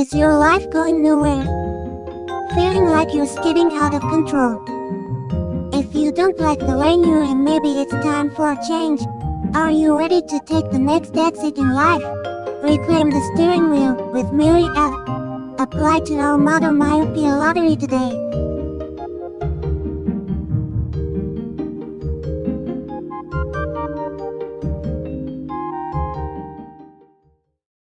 Is your life going nowhere? Feeling like you're skidding out of control? If you don't like the way you're in, maybe it's time for a change. Are you ready to take the next exit in life? Reclaim the steering wheel with Myopia. Apply to our Mother Myopia lottery today.